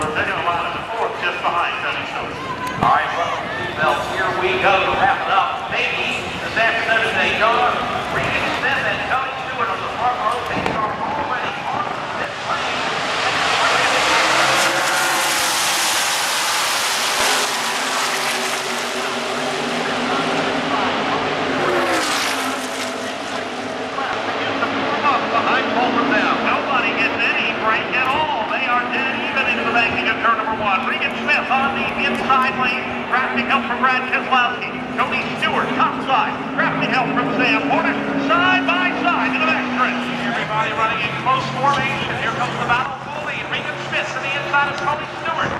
Centennial Line in the fourth, just behind Tony Stewart. All right, buckle seatbelts. Here we go. Wrap it up. Maybe this afternoon as they go. Regan Smith and Tony Stewart on the front row. They are already on the pit lane. Behind Coleman now. Nobody gets any break at all. They are dead even into the banking of turn number one. Regan Smith on the inside lane. Drafting help from Brad Keselowski. Tony Stewart, top side. Drafting help from Sam Horner. Side by side to the back stretch. Everybody running in close formation. Here comes the battle fully. Regan Smith to the inside of Tony Stewart.